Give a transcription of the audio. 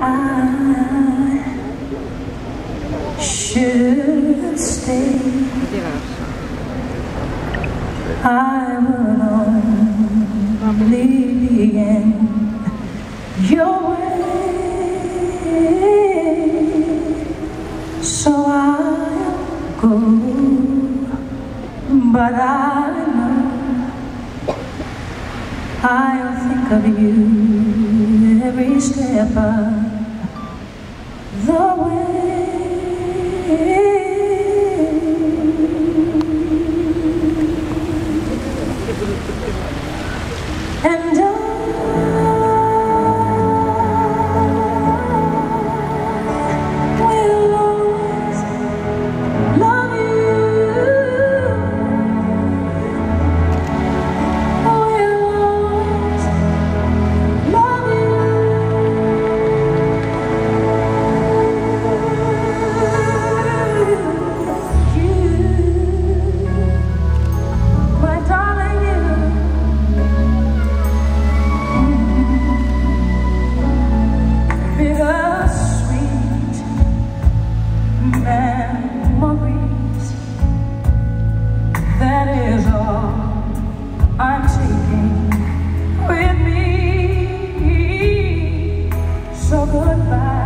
I should stay, I would only be in your way, so I'll go, but I know I'll think of you every step of the way. And will always love you. Will always love you. You, my darling, you. Bittersweet memories, that is all I'm taking with me. So goodbye.